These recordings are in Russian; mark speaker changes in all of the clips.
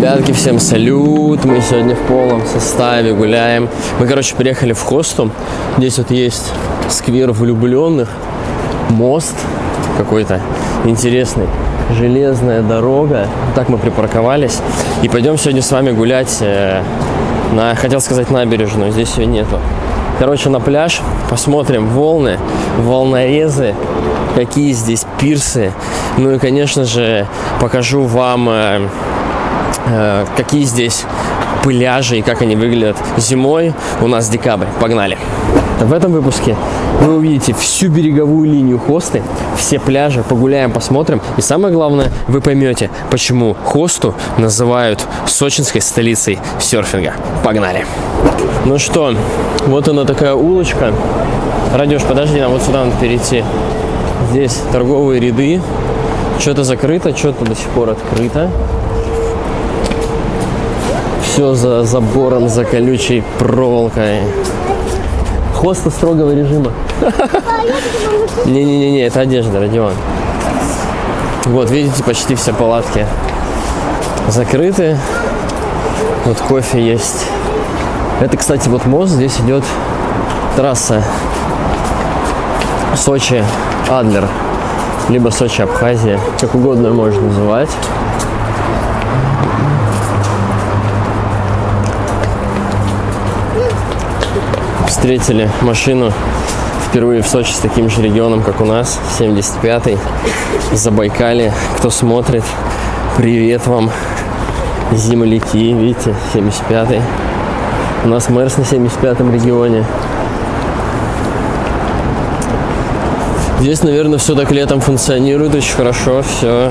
Speaker 1: Ребятки, всем салют! Мы сегодня в полном составе гуляем. Мы, короче, приехали в Хосту. Здесь вот есть сквер влюбленных, мост какой-то интересный, железная дорога. Так мы припарковались. И пойдем сегодня с вами гулять на, хотел сказать, набережную. Здесь ее нету. Короче, на пляж. Посмотрим волны, волнорезы, какие здесь пирсы. Ну и, конечно же, покажу вам, какие здесь пляжи и как они выглядят зимой. У нас декабрь. Погнали! В этом выпуске вы увидите всю береговую линию Хосты, все пляжи, погуляем, посмотрим. И самое главное, вы поймете, почему Хосту называют сочинской столицей серфинга. Погнали! Ну что, вот она такая улочка. Радюш, подожди, нам вот сюда надо перейти. Здесь торговые ряды. Что-то закрыто, что-то до сих пор открыто. Все за забором, за колючей проволокой. Хоста строгого режима. Не-не-не, это одежда, Родион. Вот, видите, почти все палатки закрыты. Вот кофе есть. Это, кстати, вот мост. Здесь идет трасса Сочи-Адлер. Либо Сочи-Абхазия. Как угодно можно называть. Встретили машину впервые в Сочи с таким же регионом, как у нас, 75-й, Забайкалье. Кто смотрит, привет вам, земляки, видите, 75-й. У нас Мерс на 75-м регионе. Здесь, наверное, все так летом функционирует очень хорошо, все.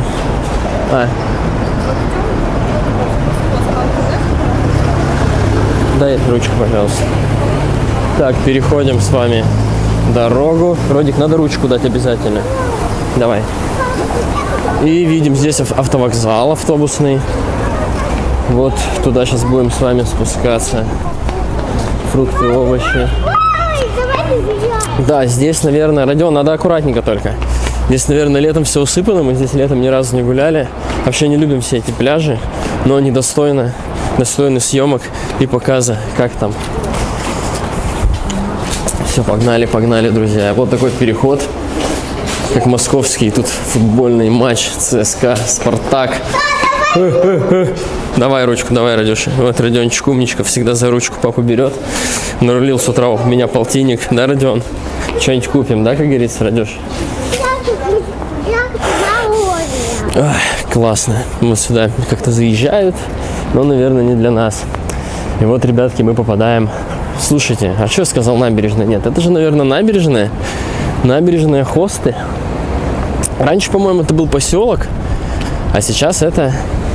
Speaker 1: Дай ручку, пожалуйста. Так, переходим с вами дорогу. Родик, надо ручку дать обязательно. Давай. И видим здесь автовокзал автобусный. Вот туда сейчас будем с вами спускаться. Фрукты, овощи. Да, здесь, наверное, Родион, надо аккуратненько только. Здесь, наверное, летом все усыпано. Мы здесь летом ни разу не гуляли. Вообще не любим все эти пляжи. Но они достойны съемок и показа, как там. Все, погнали, погнали, друзья. Вот такой переход, как московский. Тут футбольный матч ЦСКА, Спартак. Давай ручку, давай, Радюша. Вот Родиончик умничка, всегда за ручку папу берет. Нарулил с утра у меня полтинник. Да, Родион? Что-нибудь купим, да, как говорится, Радюш? Ах, классно. Вот сюда как-то заезжают, но, наверное, не для нас. И вот, ребятки, мы попадаем. Слушайте, а что я сказал набережная? Нет, это же, наверное, набережная. Набережная Хосты. Раньше, по-моему, это был поселок, а сейчас это...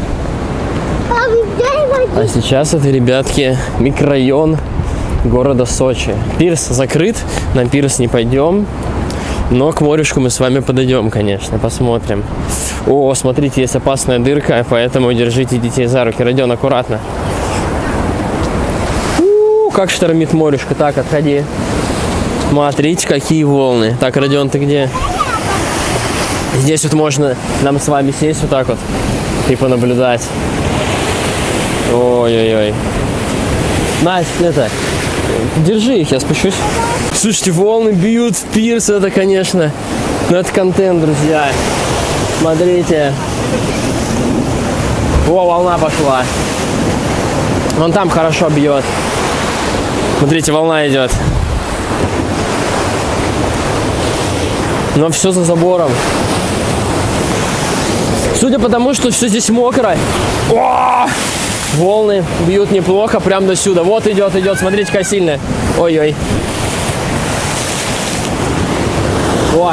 Speaker 1: ребятки, микрорайон города Сочи. Пирс закрыт, на пирс не пойдем, но к морюшку мы с вами подойдем, конечно, посмотрим. О, смотрите, есть опасная дырка, поэтому держите детей за руки. Родион, аккуратно. Как штормит морюшка. Так, отходи. Смотрите, какие волны. Так, Родион, ты где? Здесь вот можно нам с вами сесть вот так вот и понаблюдать. Ой-ой-ой. Настя, это, держи их, я спущусь. Слушайте, волны бьют в пирс, это, конечно, ну это контент, друзья. Смотрите. О, волна пошла. Вон там хорошо бьет. Смотрите, волна идет. Но все за забором. Судя по тому, что все здесь мокро. О! Волны бьют неплохо, прям до сюда. Вот идет, смотрите, какая сильная. Ой-ой. О!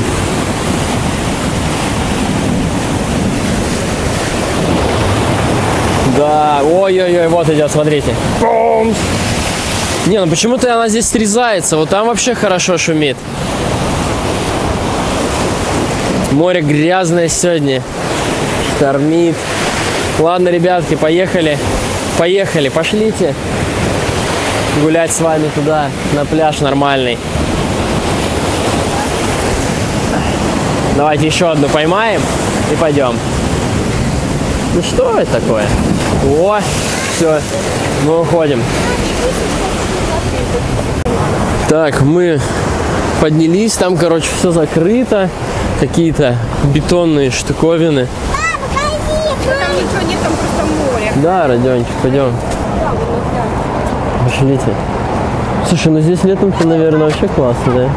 Speaker 1: Да, ой-ой-ой, вот идет, смотрите. Бум! Не, ну почему-то она здесь срезается. Вот там вообще хорошо шумит. Море грязное сегодня. Штормит. Ладно, ребятки, поехали. Поехали, пошлите гулять с вами туда, на пляж нормальный. Давайте еще одну поймаем и пойдем. Ну что это такое? О, все, мы уходим. Так, мы поднялись, там, короче, все закрыто. Какие-то бетонные штуковины.
Speaker 2: Там ничего нет, там просто море.
Speaker 1: Да, Родиончик, пойдем. Пошлите. Слушай, ну здесь летом-то, наверное, вообще классно, да?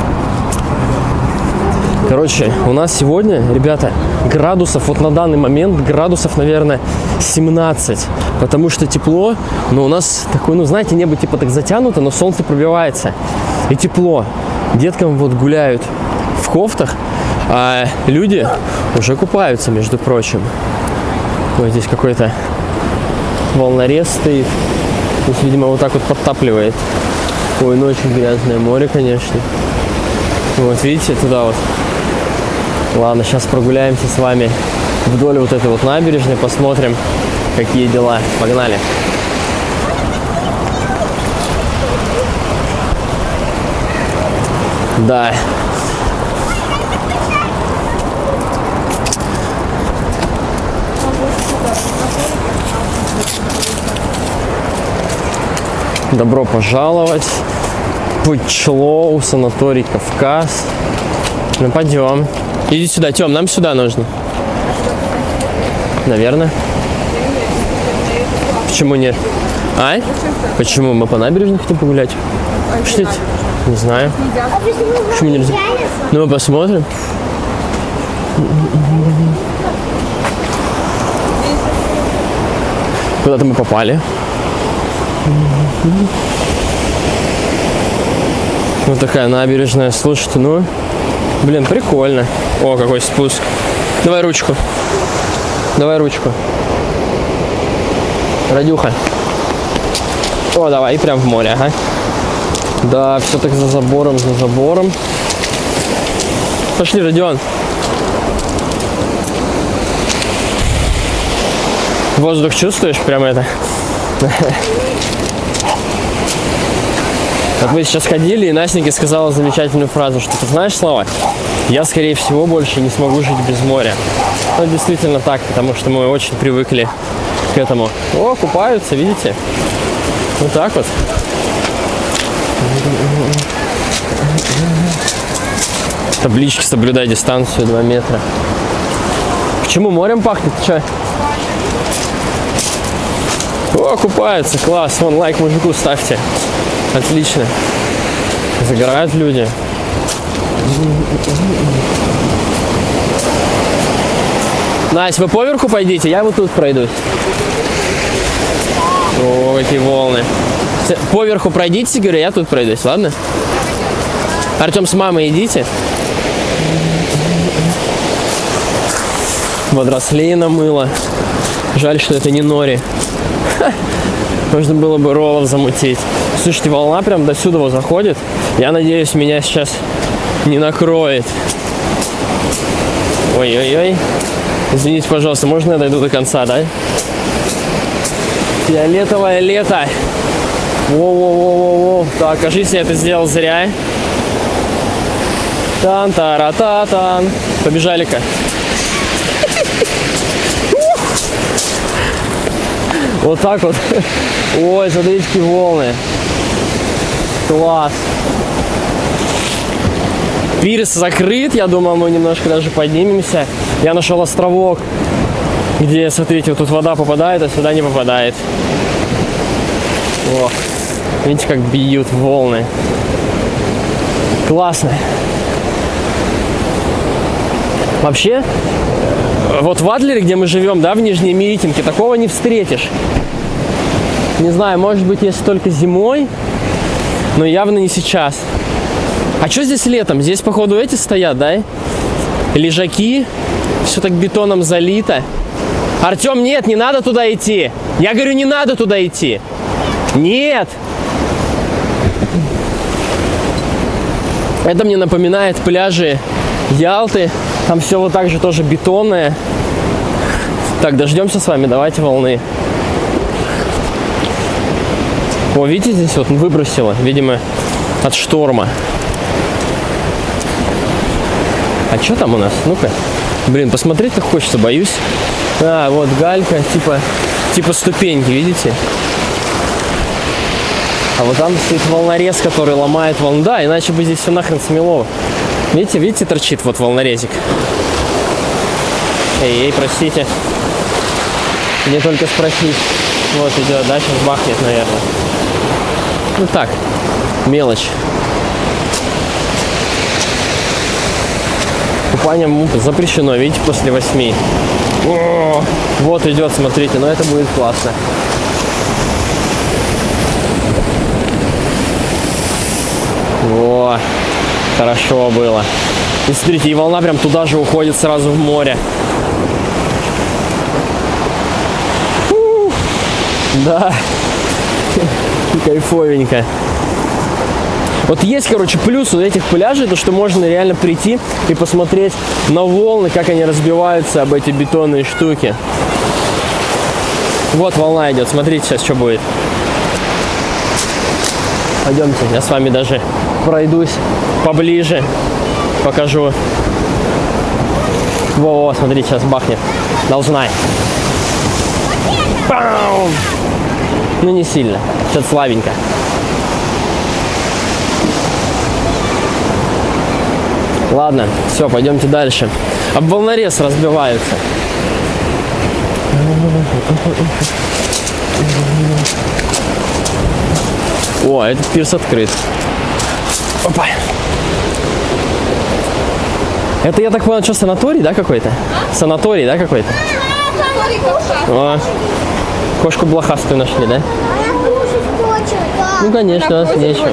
Speaker 1: Короче, у нас сегодня, ребята, градусов, вот на данный момент градусов, наверное, 17. Потому что тепло, но у нас такое, ну, знаете, небо типа так затянуто, но солнце пробивается. И тепло. Деткам вот гуляют в кофтах, а люди уже купаются, между прочим. Вот здесь какой-то волнорез стоит. Здесь, видимо, вот так вот подтапливает. Ой, ну очень грязное море, конечно. Вот, видите, туда вот. Ладно, сейчас прогуляемся с вами вдоль вот этой вот набережной, посмотрим, какие дела. Погнали. Да. Добро пожаловать в Пычлоу, санаторий Кавказ. Ну, пойдем. Иди сюда, Тём, нам сюда нужно. Наверное. Почему нет? А? Почему? Мы по набережной хотим погулять? Пошлите. Не знаю. Почему нельзя? Ну, мы посмотрим. Куда-то мы попали. Вот такая набережная. Слушайте, ну, блин, прикольно. О, какой спуск. Давай ручку. Давай ручку. Радюха. О, давай, и прям в море, ага. Да, все так за забором, за забором. Пошли, Родион. Воздух чувствуешь? Прям это. Вот мы сейчас ходили, и Настенька сказала замечательную фразу, что ты знаешь, Слава, я, скорее всего, больше не смогу жить без моря. Ну, действительно так, потому что мы очень привыкли к этому. О, купаются, видите? Вот так вот. Таблички «Соблюдай дистанцию 2 метра». Почему морем пахнет? Че? О, купаются, класс. Вон, лайк мужику ставьте. Отлично. Загорают люди. Настя, вы поверху пойдите, я вот тут пройдусь. О, какие волны. Поверху пройдите, говорю, я тут пройдусь, ладно? Артем, с мамой идите. Водорослей намыло. Жаль, что это не нори. Можно было бы роллов замутить. Слушайте, волна прям до сюда заходит. Я надеюсь, меня сейчас не накроет. Ой-ой-ой. Извините, пожалуйста, можно я дойду до конца, да? Фиолетовое лето. Воу-воу-воу-воу. Так, кажется, я это сделал зря. Тан-тара-та-тан. Побежали-ка. Вот так вот. Ой, смотрите, какие волны. Класс. Пирс закрыт. Я думал, мы немножко даже поднимемся. Я нашел островок, где, смотрите, вот тут вода попадает, а сюда не попадает. О, видите, как бьют волны. Классно. Вообще, вот в Адлере, где мы живем, да, в Нижней Митинке, такого не встретишь. Не знаю, может быть, если только зимой, но явно не сейчас. А что здесь летом? Здесь, походу, эти стоят, да? Лежаки. Все так бетоном залито. Артем, нет, не надо туда идти. Я говорю, не надо туда идти. Нет. Это мне напоминает пляжи Ялты. Там все вот так же тоже бетонное. Так, дождемся с вами, давайте волны. О, видите, здесь вот выбросило, видимо, от шторма. А что там у нас? Ну-ка. Блин, посмотреть так хочется, боюсь. А, вот галька, типа типа ступеньки, видите? А вот там стоит волнорез, который ломает волну. Да, иначе бы здесь все нахрен смело. Видите, торчит вот волнорезик. Эй, простите. Мне только спросить. Вот идет, да, сейчас бахнет, наверное. Ну так, мелочь. Купание запрещено, видите, после 8. О, вот идет, смотрите, но это будет классно. Во, хорошо было. И смотрите, и волна прям туда же уходит сразу в море. Да, кайфовенько. Вот есть, короче, плюс у этих пляжей, то что можно реально прийти и посмотреть на волны, как они разбиваются об эти бетонные штуки. Вот волна идет, смотрите сейчас, что будет. Пойдемте, я с вами даже пройдусь поближе, покажу. Во, смотрите, сейчас бахнет. Должна. Бам! Ну не сильно, что-то слабенько. Ладно, все, пойдемте дальше. Об волнорез разбиваются. О, этот пирс открыт. Опа. Это, я так понял, что, санаторий, да, какой-то? Санаторий, да, какой-то? О, кошку блохастую нашли, да? Ну, конечно, у нас нечего.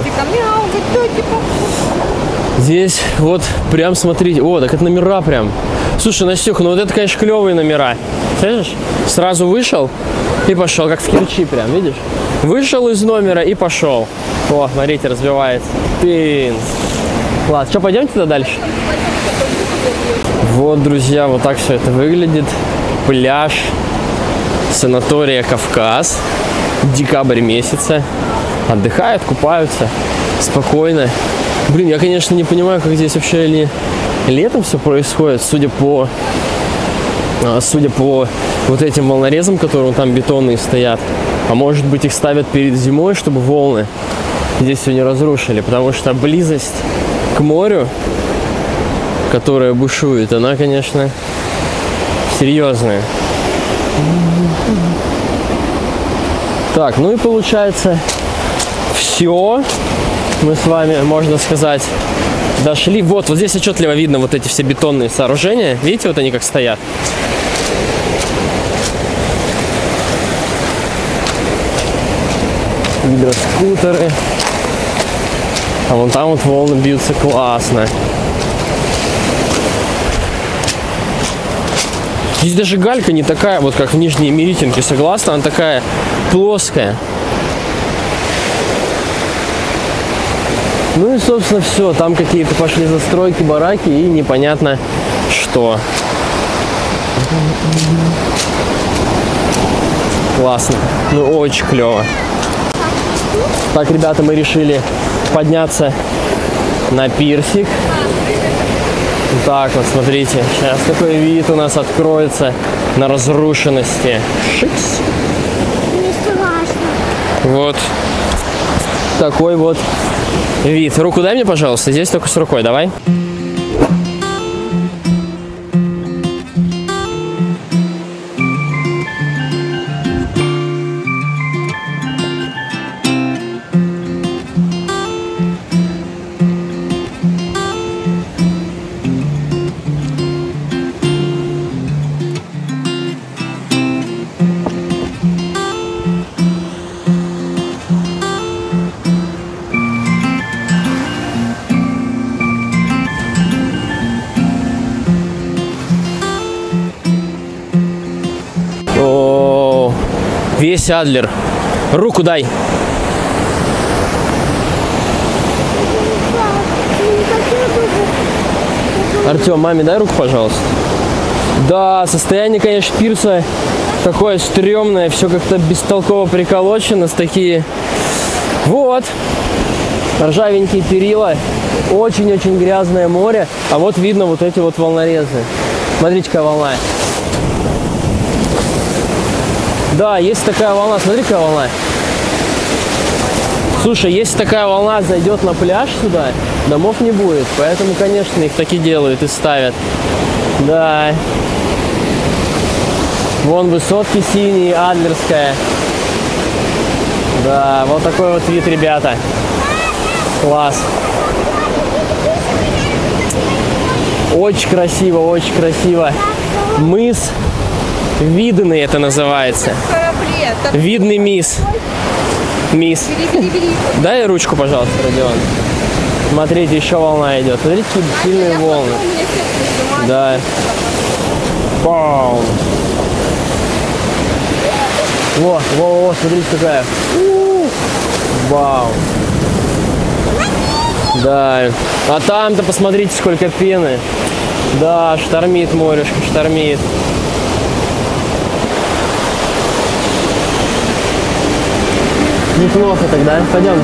Speaker 1: Здесь вот прям смотрите. О, так это номера прям. Слушай, Настюха, ну вот это, конечно, клевые номера. Слышишь? Сразу вышел и пошел, как в Керчи прям, видишь? Вышел из номера и пошел. О, смотрите, разбивается. Пинс. Ладно, что, пойдемте туда дальше? Вот, друзья, вот так все это выглядит. Пляж санатория Кавказ. Декабрь месяца. Отдыхают, купаются. Спокойно. Блин, я, конечно, не понимаю, как здесь вообще летом все происходит, судя по вот этим волнорезам, которые там бетонные стоят. А может быть, их ставят перед зимой, чтобы волны здесь все не разрушили, потому что близость к морю, которая бушует, она, конечно, серьезная. Так, ну и получается, все. Мы с вами, можно сказать, дошли. Вот здесь отчетливо видно вот эти все бетонные сооружения. Видите, вот они как стоят. Гидроскутеры. А вон там вот волны бьются классно. Здесь даже галька не такая, вот как в Нижней Меритинке, согласна, она такая плоская. Ну и, собственно, все. Там какие-то пошли застройки, бараки и непонятно что. Классно. Ну, очень клево. Так, ребята, мы решили подняться на пирсик. Так вот, смотрите. Сейчас такой вид у нас откроется на разрушенности. Шикс.
Speaker 3: Не страшно.
Speaker 1: Вот. Такой вот вид. Руку дай мне, пожалуйста. Здесь только с рукой, давай. Весь Адлер. Руку дай. Артем, маме дай руку, пожалуйста. Да, состояние, конечно, пирса такое стрёмное. Все как-то бестолково приколочено. Такие. Вот. Ржавенькие перила. Очень-очень грязное море. А вот видно вот эти вот волнорезы. Смотрите, какая волна. Да, есть такая волна. Смотри, какая волна. Слушай, если такая волна зайдет на пляж сюда, домов не будет. Поэтому, конечно, их таки делают и ставят. Да. Вон высотки синие, Адлерская. Да, вот такой вот вид, ребята. Класс. Очень красиво, очень красиво. Мыс Видный это называется. Видный мисс. Мисс. Дай ручку, пожалуйста, Родион. Смотрите, еще волна идет. Смотрите, какие сильные волны. Да. Пау. Во, смотрите, какая. Вау. Да. А там-то посмотрите, сколько пены. Да, штормит морешко, штормит. Неплохо тогда. Пойдем.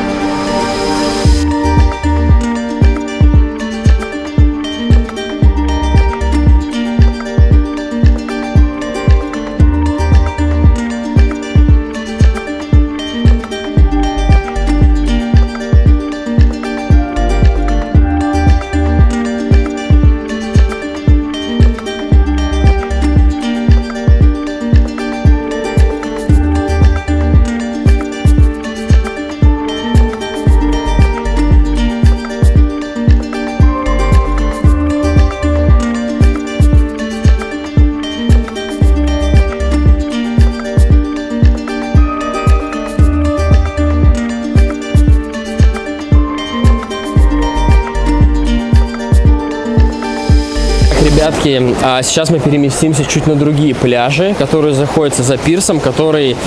Speaker 1: Ребятки, а сейчас мы переместимся чуть на другие пляжи, которые заходятся за пирсом, который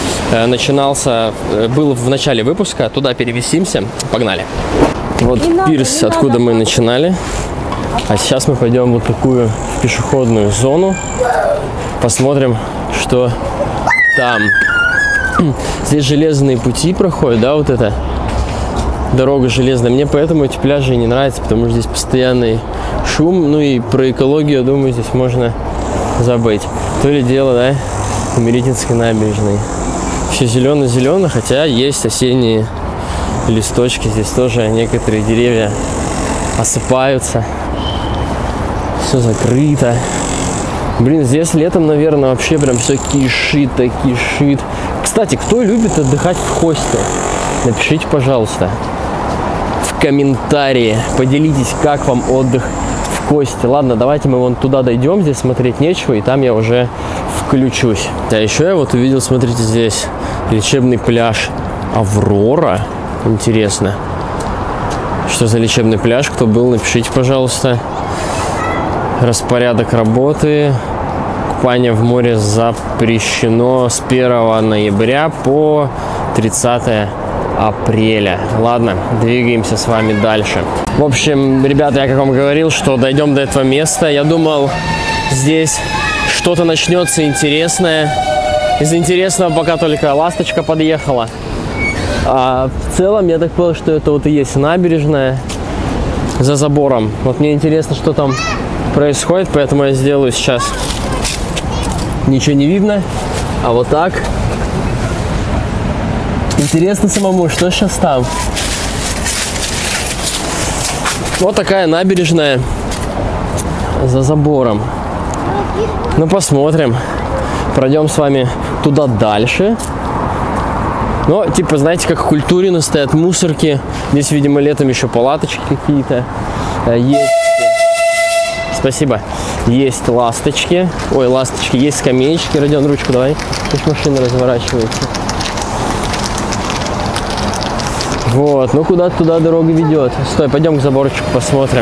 Speaker 1: был в начале выпуска. Туда переместимся. Погнали. Вот пирс, откуда мы начинали. А сейчас мы пойдем вот такую пешеходную зону. Посмотрим, что там. Здесь железные пути проходят, да, вот это. Дорога железная. Мне поэтому эти пляжи не нравятся, потому что здесь постоянный шум. Ну и про экологию, я думаю, здесь можно забыть. То ли дело, да, у Меретинской набережной. Все зелено-зелено, хотя есть осенние листочки. Здесь тоже некоторые деревья осыпаются. Все закрыто. Блин, здесь летом, наверное, вообще прям все кишит, так кишит. Кстати, кто любит отдыхать в хосте? Напишите, пожалуйста, в комментарии. Поделитесь, как вам отдых в хосте. Ладно, давайте мы вон туда дойдем. Здесь смотреть нечего, и там я уже включусь. А еще я вот увидел, смотрите, здесь лечебный пляж Аврора. Интересно, что за лечебный пляж? Кто был, напишите, пожалуйста. Распорядок работы. Купание в море запрещено с 1 ноября по 30 апреля. Ладно, двигаемся с вами дальше. В общем, ребята, я как вам говорил, что дойдем до этого места. Я думал, здесь что-то начнется интересное. Из интересного пока только ласточка подъехала. А в целом, я так понял, что это вот и есть набережная за забором. Вот мне интересно, что там происходит, поэтому я сделаю сейчас. Ничего не видно, а вот так. Интересно самому, что сейчас там. Вот такая набережная за забором. Ну, посмотрим. Пройдем с вами туда дальше. Но, типа, знаете, как культурно стоят мусорки. Здесь, видимо, летом еще палаточки какие-то есть. Спасибо. Есть ласточки. Ой, ласточки. Есть скамеечки. Родион, ручку давай. Пусть машина разворачивается. Вот. Ну, куда-то туда дорога ведет. Стой, пойдем к заборчику посмотрим.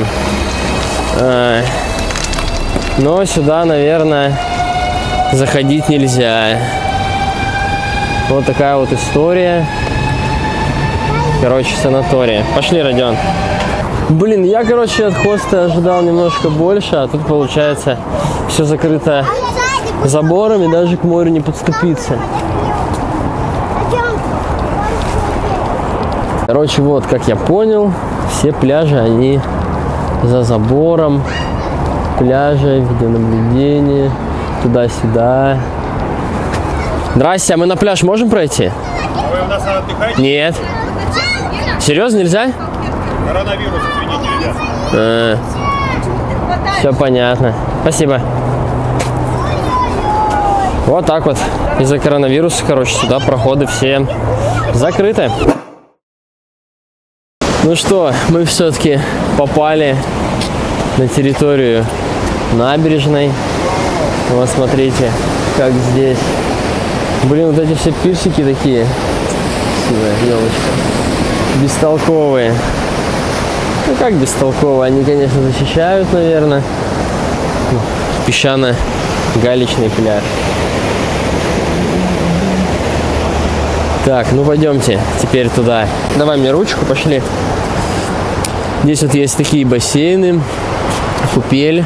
Speaker 1: Но сюда, наверное, заходить нельзя. Вот такая вот история. Короче, санатория. Пошли, Родион. Блин, я, короче, от хоста ожидал немножко больше, а тут, получается, все закрыто заборами, даже к морю не подступиться. Короче, вот, как я понял, все пляжи, они за забором. Пляжи, видеонаблюдение, туда-сюда. Здрасте, а мы на пляж можем пройти?
Speaker 4: А вы у нас отдыхаете?
Speaker 1: Нет. Серьезно, нельзя?
Speaker 4: Коронавирус, извините, ребят.
Speaker 1: Все понятно. Спасибо. Вот так вот. Из-за коронавируса, короче, сюда проходы все закрыты. Ну что, мы все-таки попали на территорию набережной. Вот смотрите, как здесь. Блин, вот эти все пирсики такие. Красивая елочка. Бестолковые. Ну как бестолковые? Они, конечно, защищают, наверное. Песчано-галечный пляж. Так, ну пойдемте теперь туда. Давай мне ручку, пошли. Здесь вот есть такие бассейны, купель.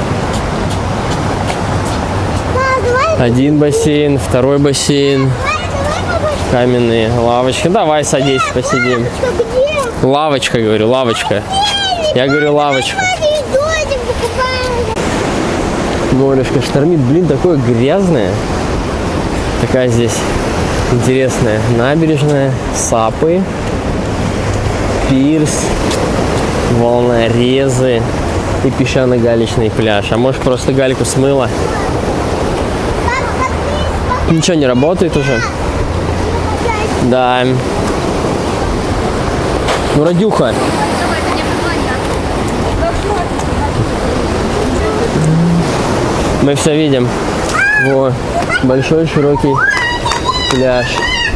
Speaker 1: Один бассейн, второй бассейн. Каменные лавочки. Давай садись, посидим. Лавочка, говорю, лавочка. Я говорю, лавочка. Морешка штормит, блин, такое грязное. Такая здесь интересная набережная, сапы, пирс, волнорезы и песчано-галечный пляж. А может, просто гальку смыло? Ничего не работает уже? Да. Ну, Радюха. Мы все видим. Во, большой широкий пляж.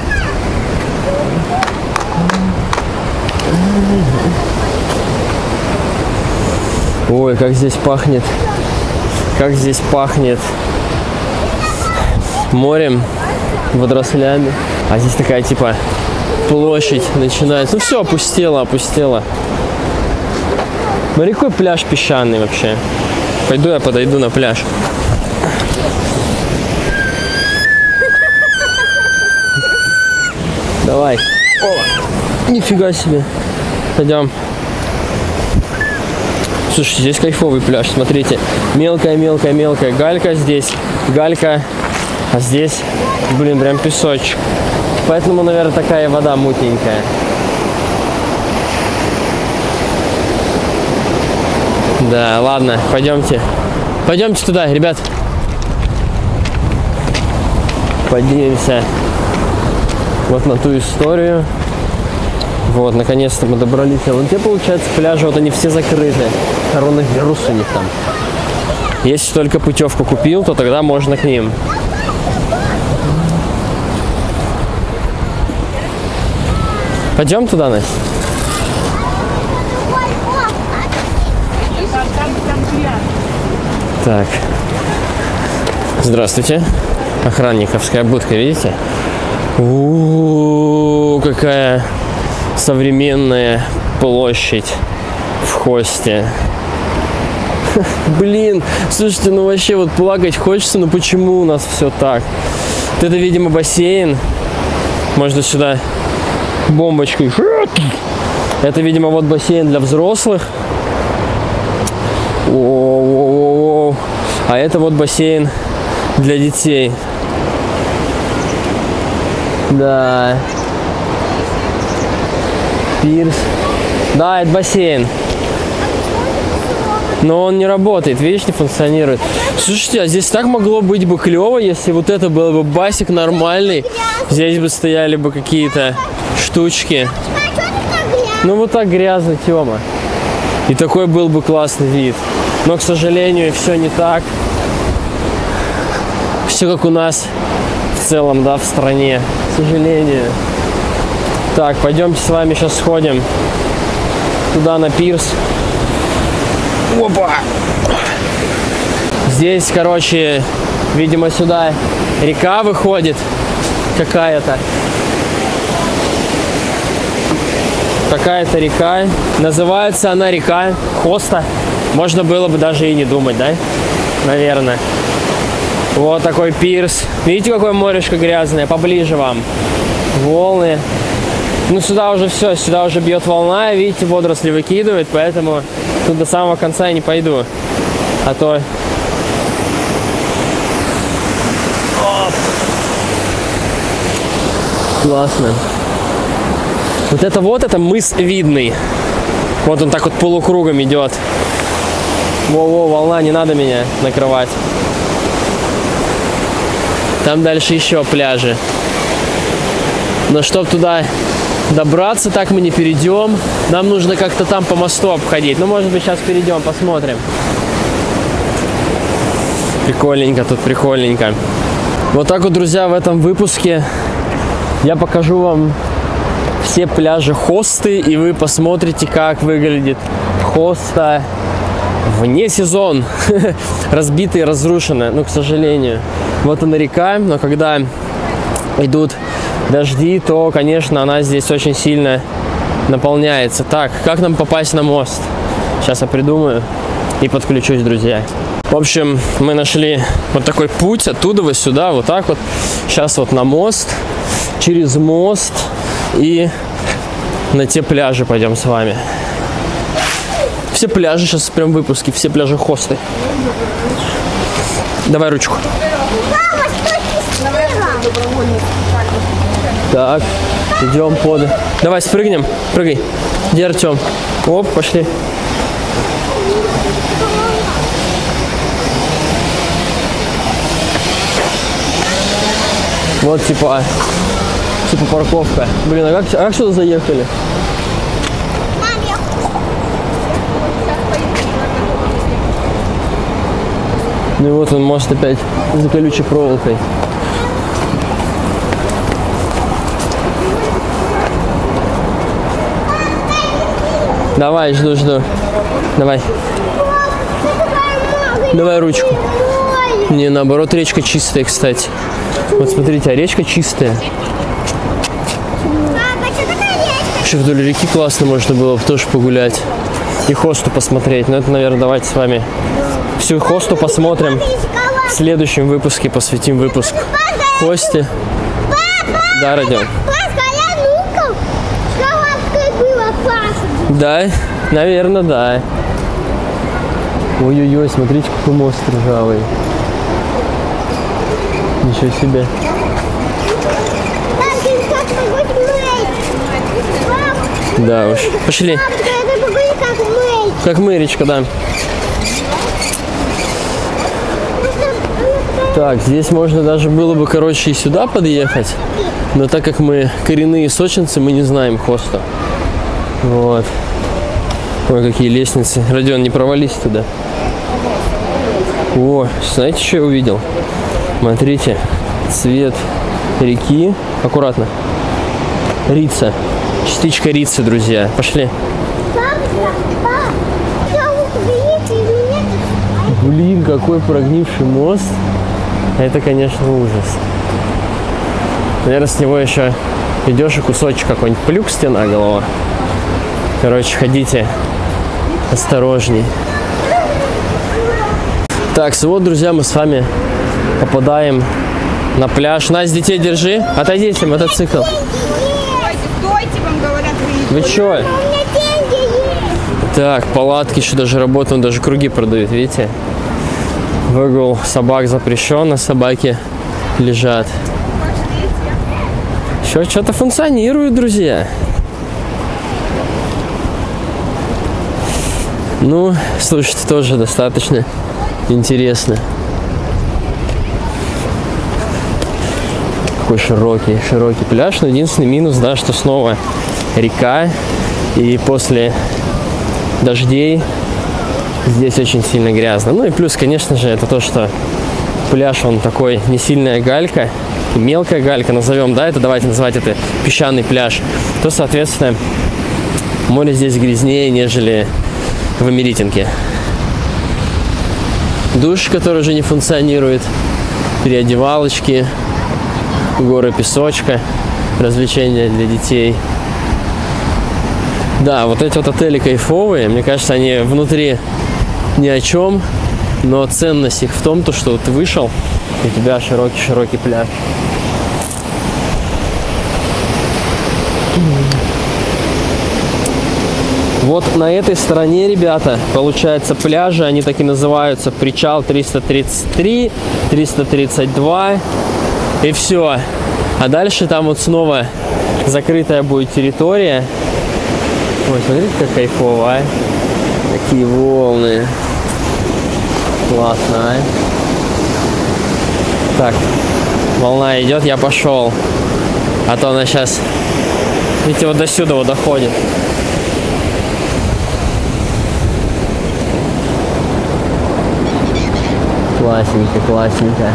Speaker 1: Ой, как здесь пахнет. Как здесь пахнет морем, водорослями. А здесь такая типа площадь начинается. Ну все, опустело, опустело. Смотри, какой пляж песчаный вообще. Пойду я подойду на пляж. Давай. О, нифига себе. Пойдем. Слушайте, здесь кайфовый пляж, смотрите. Мелкая-мелкая-мелкая галька здесь. Галька. А здесь, блин, прям песочек. Поэтому, наверное, такая вода мутненькая. Да, ладно, пойдемте. Пойдемте туда, ребят. Поднимемся вот на ту историю. Вот, наконец-то мы добрались. А вон те, получается, пляжи, вот они все закрыты. Коронавирус у них там. Если только путевку купил, то тогда можно к ним. Пойдем туда, Настя? Так. Здравствуйте. Охранниковская будка, видите? У-у-у, какая современная площадь в Хосте. Блин, слушайте, ну вообще вот плакать хочется, но почему у нас все так? Вот это, видимо, бассейн. Можно сюда бомбочкой. Это, видимо, вот бассейн для взрослых. О-о-о-о. А это вот бассейн для детей. Да. Пирс. Да, это бассейн. Но он не работает, видишь, не функционирует. Слушайте, а здесь так могло быть бы клево, если вот это был бы басик нормальный. Здесь бы стояли бы какие-то штучки. Ну вот так грязно, Тёма. И такой был бы классный вид. Но, к сожалению, все не так. Все как у нас в целом, да, в стране. К сожалению. Так, пойдемте с вами сейчас сходим туда на пирс. Опа! Здесь, короче, видимо, сюда река выходит какая-то. Какая-то река. Называется она река Хоста. Можно было бы даже и не думать, да? Наверное. Вот такой пирс. Видите, какое морешко грязное? Поближе вам. Волны. Ну, сюда уже все. Сюда уже бьет волна. Видите, водоросли выкидывает. Поэтому тут до самого конца я не пойду. А то... Оп. Классно. Вот это мыс Видный. Вот он так вот полукругом идет. Во-во, волна, не надо меня накрывать. Там дальше еще пляжи. Но чтобы туда добраться, так мы не перейдем. Нам нужно как-то там по мосту обходить. Ну, может быть, сейчас перейдем, посмотрим. Прикольненько тут, прикольненько. Вот так вот, друзья, в этом выпуске я покажу вам все пляжи Хосты, и вы посмотрите, как выглядит Хоста вне сезон. Разбитая и разрушенная, ну, к сожалению. Вот она река, но когда идут дожди, то, конечно, она здесь очень сильно наполняется. Так, как нам попасть на мост? Сейчас я придумаю и подключусь, друзья. В общем, мы нашли вот такой путь оттуда вот сюда, вот так вот. Сейчас вот на мост, через мост и на те пляжи пойдем с вами. Все пляжи сейчас прям в выпуске, все пляжи Хосты. Давай ручку.
Speaker 3: Мама, что ты слева?
Speaker 1: Так, идем под... Давай спрыгнем, прыгай. Где Артем? Оп, пошли. Вот типа парковка. Блин, а как сюда заехали?
Speaker 3: Мам, я
Speaker 1: Ну и вот он, мост опять за колючей проволокой. Давай, жду. Давай. Давай ручку. Не, наоборот, речка чистая, кстати. Вот смотрите, а речка чистая.
Speaker 3: Папа, что такая речка?
Speaker 1: Вообще вдоль реки классно можно было бы тоже погулять. И Хосту посмотреть. Но это, наверное, давайте с вами всю Хосту посмотрим. В следующем выпуске посвятим выпуск Хосте. Да, Родион?
Speaker 3: Паска, я ну-ка. Шоколадкой было классно.
Speaker 1: Да, наверное, да. Ой-ой-ой, смотрите, какой мост ржавый. Ничего себе.
Speaker 3: Там ты как могут мыть. Пап,
Speaker 1: Да уж. Пошли.
Speaker 3: пап, это погоди, как мыть.
Speaker 1: Как мэричка, да. Так, здесь можно даже было бы, короче, и сюда подъехать. Но так как мы коренные сочинцы, мы не знаем Хосту. Вот. Ой, какие лестницы. Родион, не провались туда. О, знаете, что я увидел? Смотрите, цвет реки. Аккуратно. Рица. Частичка рицы, друзья. Пошли.
Speaker 3: Пап, я видите или нет?
Speaker 1: Блин, какой прогнивший мост. Это, конечно, ужас. Наверное, с него еще идешь и кусочек какой-нибудь плюксти на голову. Короче, ходите осторожней. Так, вот, друзья, мы с вами попадаем на пляж. Настя, детей держи. Отойдите, мотоцикл.
Speaker 2: Стойте, вам говорят, вы
Speaker 1: Вы чё?
Speaker 3: У меня деньги есть.
Speaker 1: Так, палатки еще даже работают, даже круги продают, видите? Выгул собак запрещен, а собаки лежат. Еще что-то функционирует, друзья. Ну, слушайте, тоже достаточно интересно. Какой широкий пляж. Но единственный минус, да, что снова река. И после дождей здесь очень сильно грязно. Ну и плюс, конечно же, это то, что пляж, он такой не сильная галька, мелкая галька, назовем, да, это давайте называть это песчаный пляж, то, соответственно, море здесь грязнее, нежели в Америтинке. Душ, который уже не функционирует, переодевалочки, горы песочка, развлечения для детей. Да, вот эти вот отели кайфовые, мне кажется, они внутри ни о чем, но ценность их в том, то, что ты вышел, и у тебя широкий пляж. Вот на этой стороне, ребята, получается пляжи, они так и называются, причал 333, 332, и все. А дальше там вот снова закрытая будет территория. Ой, смотрите, как кайфово, а? Такие волны. Классно, а? Так, волна идет, я пошел. А то она сейчас, видите, вот до сюда вот доходит. Классненько, классненько.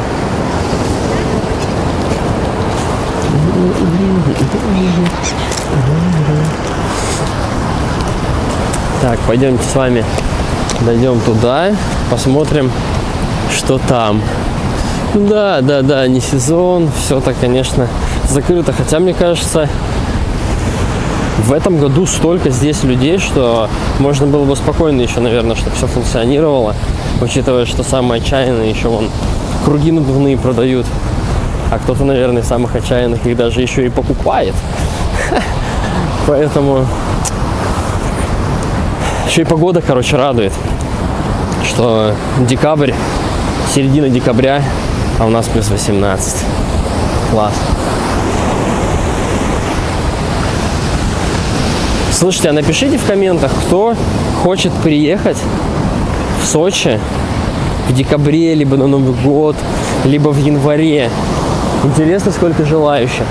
Speaker 1: Так, пойдемте с вами дойдем туда, посмотрим, что там. Да, не сезон, все так, конечно, закрыто. Хотя, мне кажется, в этом году столько здесь людей, что можно было бы спокойно еще, наверное, чтобы все функционировало. Учитывая, что самые отчаянные еще вон круги надувные продают. А кто-то, наверное, самых отчаянных их даже еще и покупает. Поэтому еще и погода, короче, радует. Что декабрь, середина декабря, а у нас плюс 18. Класс. Слушайте, а напишите в комментах, кто хочет приехать в Сочи в декабре, либо на Новый год, либо в январе. Интересно, сколько желающих.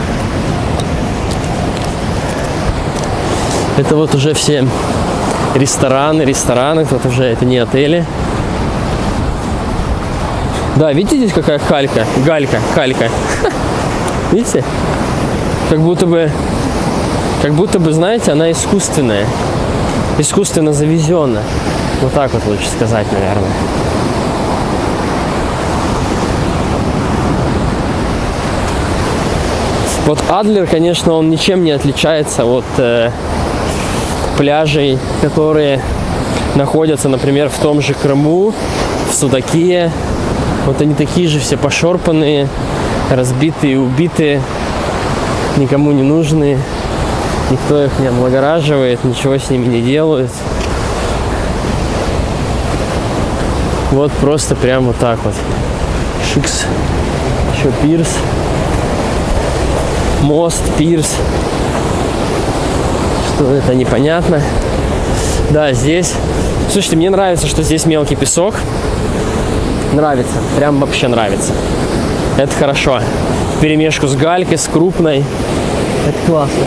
Speaker 1: Это вот уже все рестораны, тут уже это не отели. Да, видите, здесь какая калька? Калька. Видите? Как будто бы, знаете, она искусственная. Искусственно завезенная. Вот так вот лучше сказать, наверное. Вот Адлер, конечно, он ничем не отличается от пляжей, которые находятся, например, в том же Крыму, в Судаке. Вот они такие же все пошорпанные, разбитые, убитые, никому не нужные. Никто их не облагораживает, ничего с ними не делает. Вот просто прям вот так вот. Шикс. Еще пирс. Мост, пирс. Что это, непонятно. Да, здесь... Слушайте, мне нравится, что здесь мелкий песок. Нравится. Прям вообще нравится. Это хорошо. В перемешку с галькой, с крупной. Это классно.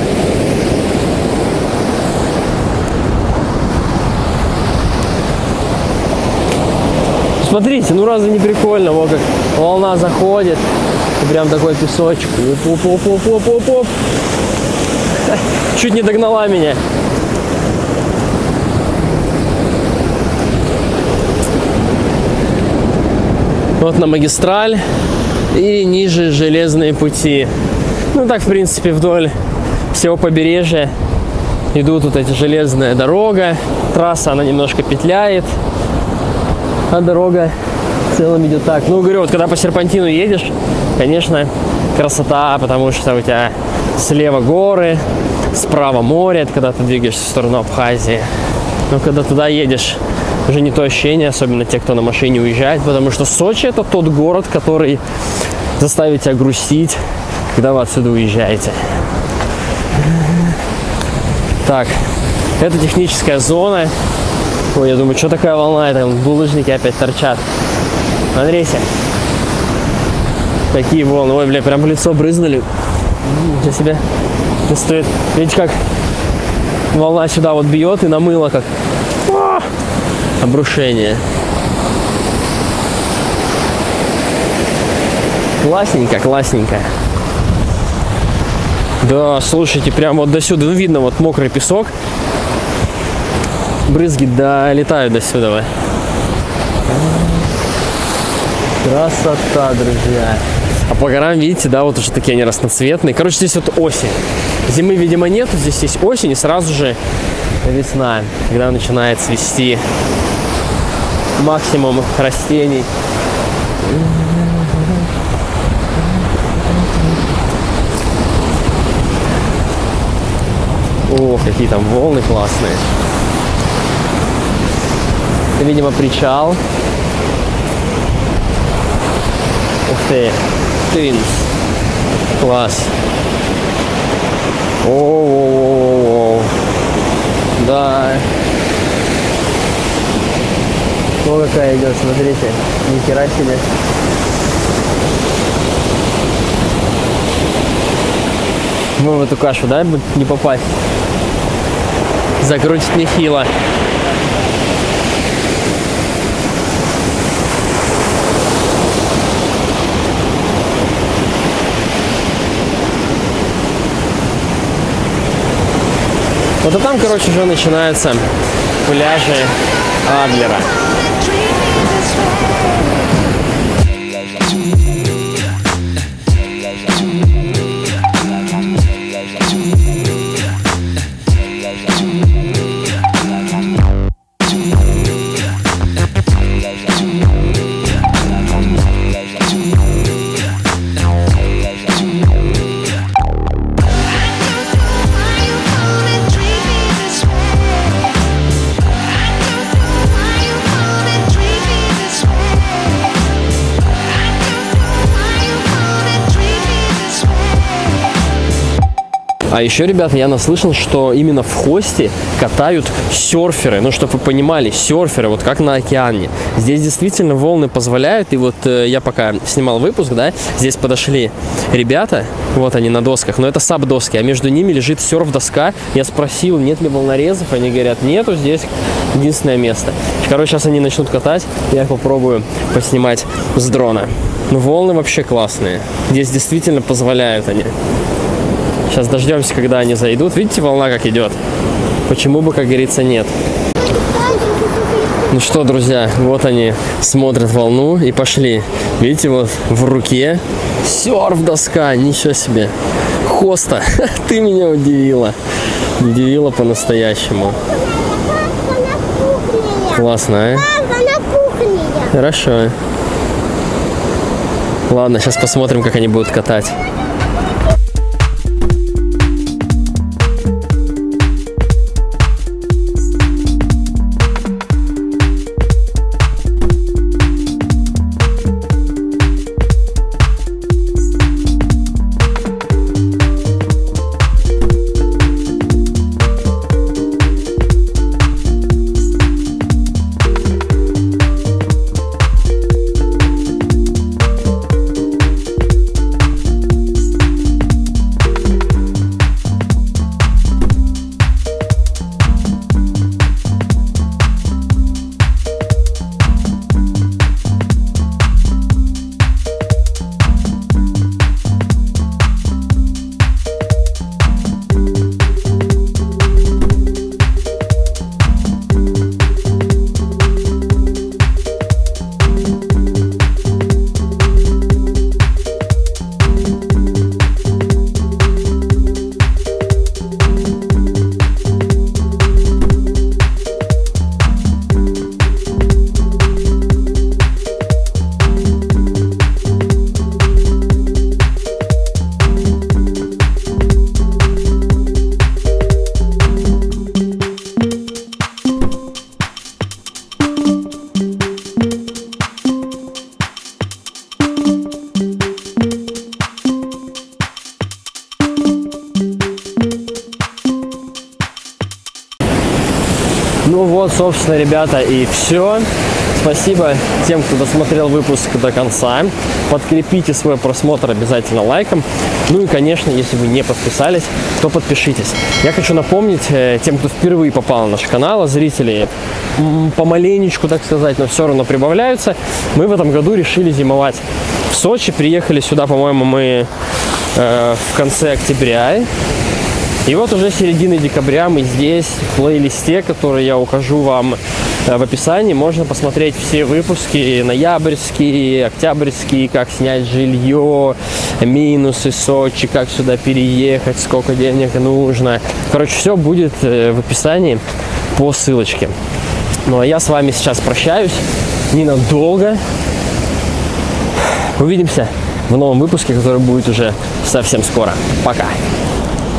Speaker 1: Смотрите, ну разве не прикольно? Вот как волна заходит. И прям такой песочек. Оп. Чуть не догнала меня. Вот на магистраль. И ниже железные пути. Ну так, в принципе, вдоль всего побережья идут вот эти железная дорога. Трасса, она немножко петляет. А дорога в целом идет так. Ну, говорю, вот когда по серпантину едешь, конечно, красота, потому что у тебя слева горы, справа море, это когда ты двигаешься в сторону Абхазии. Но когда туда едешь, уже не то ощущение, особенно те, кто на машине уезжает, потому что Сочи — это тот город, который заставит тебя грустить, когда вы отсюда уезжаете. Так, это техническая зона. Ой, я думаю, что такая волна, там булыжники опять торчат. Смотрите. Такие волны. Ой, бля, прям в лицо брызнули. Ничего себе. Это стоит. Видите, как волна сюда вот бьет и намыло как обрушение. Классненько. Да, слушайте, прям вот до сюда. Ну, видно, вот мокрый песок. Брызги долетают до сюда. Красота, друзья. А по горам, видите, да, вот уже такие они разноцветные. Короче, здесь вот осень. Зимы, видимо, нету. Здесь есть осень и сразу же весна, когда начинает цвести максимум растений. О, какие там волны классные. Это, видимо, причал. Ух ты. Твинс. Класс. О-о-о-о-о. Да. О, какая идет, смотрите. Ни хера себе. Мы в эту кашу, да, не попасть? Закрутит нехило. Вот а там, короче, уже начинаются пляжи Адлера. А еще, ребята, я наслышан, что именно в Хосте катают серферы. Ну, чтобы вы понимали, серферы, вот как на океане. Здесь действительно волны позволяют. И вот я пока снимал выпуск, да, здесь подошли ребята, вот они на досках, но это саб-доски, а между ними лежит серф-доска. Я спросил, нет ли волнорезов, они говорят, нету, здесь единственное место. Короче, сейчас они начнут катать, я попробую поснимать с дрона. Ну, волны вообще классные. Здесь действительно позволяют они. Сейчас дождемся, когда они зайдут. Видите, волна как идет? Почему бы, как говорится, нет? Ну что, друзья, вот они смотрят волну и пошли. Видите, вот в руке серф-доска. Ничего себе. Хоста, ты меня удивила. Удивила по-настоящему. Классно, а? Хорошо. Ладно, сейчас посмотрим, как они будут катать. Ну вот, собственно, ребята, и все. Спасибо тем, кто досмотрел выпуск до конца. Подкрепите свой просмотр обязательно лайком. Ну и, конечно, если вы не подписались, то подпишитесь. Я хочу напомнить тем, кто впервые попал на наш канал, а зрители помаленечку, так сказать, но все равно прибавляются. Мы в этом году решили зимовать в Сочи. Приехали сюда, по-моему, мы в конце октября. И вот уже середины декабря мы здесь, в плейлисте, который я укажу вам в описании. Можно посмотреть все выпуски: ноябрьские, октябрьские, как снять жилье, минусы Сочи, как сюда переехать, сколько денег нужно. Короче, все будет в описании по ссылочке. Ну а я с вами сейчас прощаюсь ненадолго. Увидимся в новом выпуске, который будет уже совсем скоро. Пока!